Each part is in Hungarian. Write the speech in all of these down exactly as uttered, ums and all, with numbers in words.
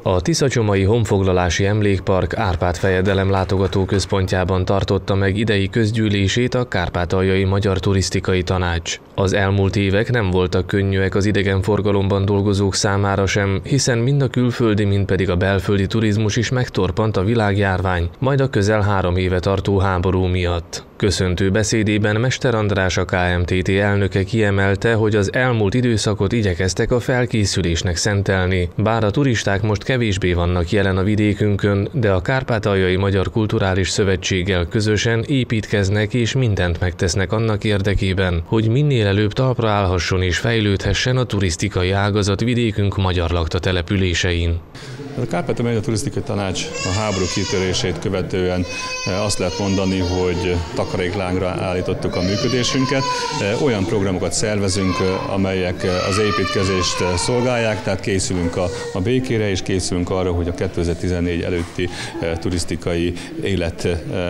A Tiszacsomai Honfoglalási Emlékpark Árpád fejedelem látogatóközpontjában tartotta meg idei közgyűlését a Kárpátaljai Magyar Turisztikai Tanács. Az elmúlt évek nem voltak könnyűek az idegenforgalomban dolgozók számára sem, hiszen mind a külföldi, mind pedig a belföldi turizmus is megtorpant a világjárvány, majd a közel három éve tartó háború miatt. Köszöntő beszédében Mester András, a ká em té té elnöke kiemelte, hogy az elmúlt időszakot igyekeztek a felkészülésnek szentelni, bár a turisták most kevésbé vannak jelen a vidékünkön, de a Kárpátaljai Magyar Kulturális Szövetséggel közösen építkeznek és mindent megtesznek annak érdekében, hogy minél előbb talpra állhasson és fejlődhessen a turisztikai ágazat vidékünk magyar lakta településein. A Kárpátaljai Magyar Turisztikai Tanács a háború kitörését követően azt lehet mondani, hogy takaréklángra állítottuk a működésünket. Olyan programokat szervezünk, amelyek az építkezést szolgálják, tehát készülünk a, a békére, és készülünk arra, hogy a kétezer-tizennégy előtti turisztikai élet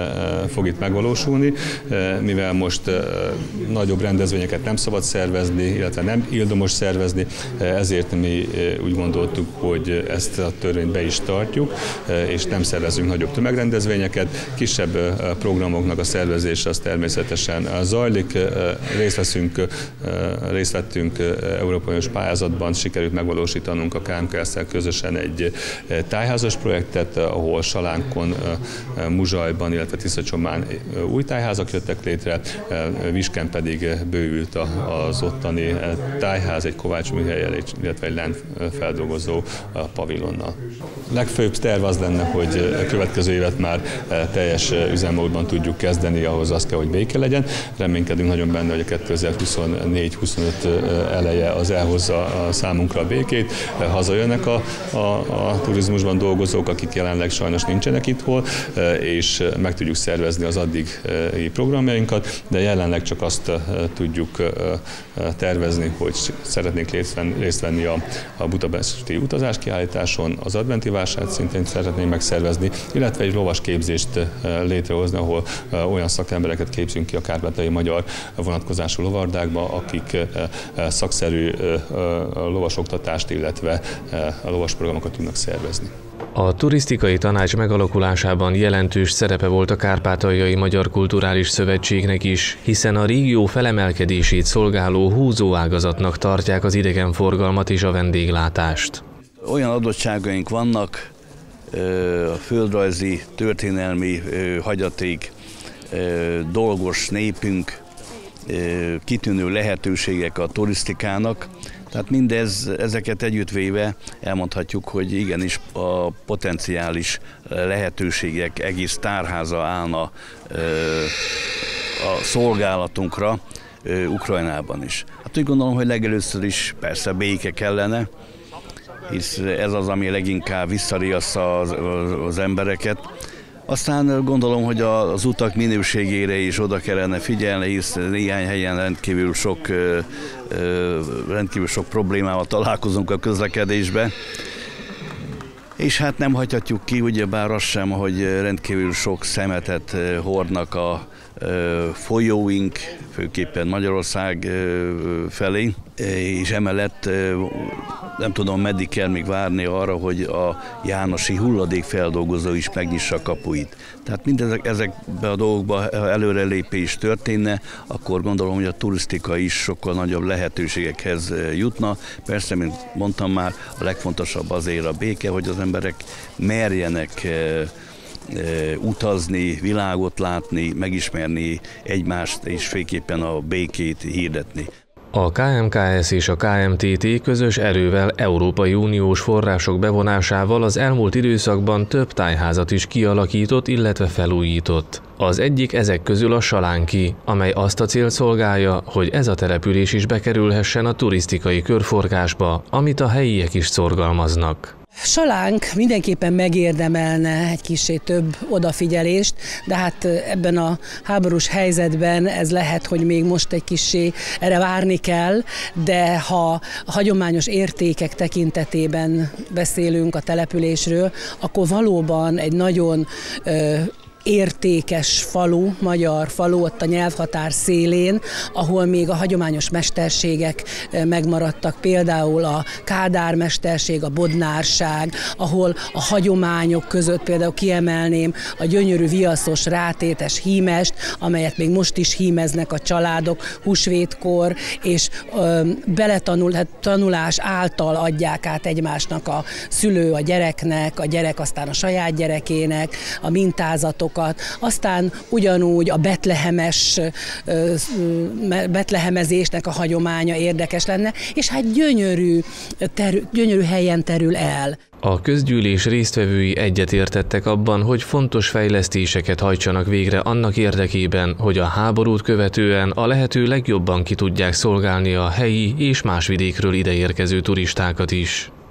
fog itt megvalósulni, mivel most nagyobb rendezvényeket nem szabad szervezni, illetve nem ildomos szervezni, ezért mi úgy gondoltuk, hogy ezt a törvényt be is tartjuk, és nem szervezünk nagyobb tömegrendezvényeket. Kisebb programoknak a szervezése az természetesen zajlik. Részt veszünk, részt vettünk Európai Uniós pályázatban, sikerült megvalósítanunk a ká em ká es-szel közösen egy tájházas projektet, ahol Salánkon, Muzsajban, illetve Tiszacsomán új tájházak jöttek létre, Visken pedig bővült az ottani tájház egy Kovács műhellyel, illetve egy lentfeldolgozó pavilonnal. Legfőbb terv az lenne, hogy a következő évet már teljes üzemmódban tudjuk kezdeni, ahhoz az kell, hogy béke legyen. Reménykedünk nagyon benne, hogy a kétezer-huszonnégy huszonöt eleje az elhozza a számunkra a békét. Hazajönnek a, a, a turizmusban dolgozók, akik jelenleg sajnos nincsenek itthon, és meg tudjuk szervezni az addigi programjainkat, de jelenleg csak azt tudjuk tervezni, hogy szeretnénk részt venni a, a budapesti utazáskiállításon, az adventi vásárt szintén szeretnénk megszervezni, illetve egy lovas képzést létrehozni, ahol olyan szakembereket képzünk ki a kárpátaljai magyar vonatkozású lovardákba, akik szakszerű lovasoktatást, illetve a lovas programokat tudnak szervezni. A turisztikai tanács megalakulásában jelentős szerepe volt a Kárpátaljai Magyar Kulturális Szövetségnek is, hiszen a régió felemelkedését szolgáló húzóágazatnak tartják az idegenforgalmat és a vendéglátást. Olyan adottságaink vannak, a földrajzi, történelmi hagyaték, dolgos népünk, kitűnő lehetőségek a turisztikának. Tehát mindez, ezeket együttvéve elmondhatjuk, hogy igenis a potenciális lehetőségek egész tárháza állna a szolgálatunkra Ukrajnában is. Hát úgy gondolom, hogy legelőször is persze béke kellene, hisz ez az, ami leginkább visszariassza az, az embereket. Aztán gondolom, hogy az utak minőségére is oda kellene figyelni, hisz néhány helyen rendkívül sok, rendkívül sok problémával találkozunk a közlekedésben. És hát nem hagyhatjuk ki, ugyebár azt sem, hogy rendkívül sok szemetet hordnak a folyóink, főképpen Magyarország felé, és emellett nem tudom, meddig kell még várni arra, hogy a jánosi hulladékfeldolgozó is megnyissa a kapuit. Tehát mindezek ezekben a dolgokban előrelépés történne, akkor gondolom, hogy a turisztika is sokkal nagyobb lehetőségekhez jutna. Persze, mint mondtam már, a legfontosabb azért a béke, hogy az emberek merjenek utazni, világot látni, megismerni egymást, és főképpen a békét hirdetni. A ká em ká es és a ká em té té közös erővel Európai Uniós források bevonásával az elmúlt időszakban több tájházat is kialakított, illetve felújított. Az egyik ezek közül a Salánki, amely azt a célt szolgálja, hogy ez a település is bekerülhessen a turisztikai körforgásba, amit a helyiek is szorgalmaznak. Salánk mindenképpen megérdemelne egy kicsit több odafigyelést, de hát ebben a háborús helyzetben ez lehet, hogy még most egy kicsit erre várni kell, de ha a hagyományos értékek tekintetében beszélünk a településről, akkor valóban egy nagyon ö, értékes falu, magyar falu, ott a nyelvhatár szélén, ahol még a hagyományos mesterségek megmaradtak, például a Kádár mesterség, a bodnárság, ahol a hagyományok között például kiemelném a gyönyörű viaszos rátétes hímest, amelyet még most is hímeznek a családok húsvétkor, és ö, beletanul, hát tanulás által adják át egymásnak a szülő a gyereknek, a gyerek aztán a saját gyerekének a mintázatokat, aztán ugyanúgy a betlehemes, ö, betlehemezésnek a hagyománya érdekes lenne, és hát gyönyörű, terü, gyönyörű helyen terül el. A közgyűlés résztvevői egyetértettek abban, hogy fontos fejlesztéseket hajtsanak végre annak érdekében, hogy a háborút követően a lehető legjobban ki tudják szolgálni a helyi és más vidékről ideérkező turistákat is.